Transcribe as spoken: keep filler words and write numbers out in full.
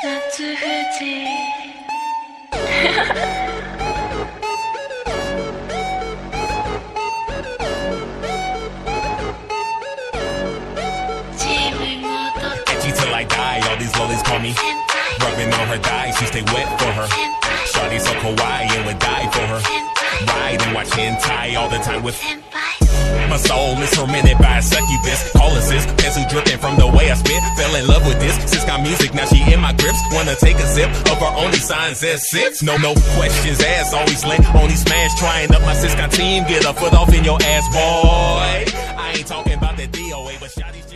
夏富士 Till I die, all these lollies call me rubbing on her thighs, she stay wet for her. Shawty so kawaii and would die for her. Ride and watch hentai all the time with my soul is tormented by a succubus. Call her sis, pencil dripping from the way I spit. Fell in love with this, sis got music, now she in my grips. Wanna take a sip of her only sign says six. No, no questions asked, always link, only smash. Trying up my sis got team, get a foot off in your ass, boy. I ain't talking about that D O A, but Shawty's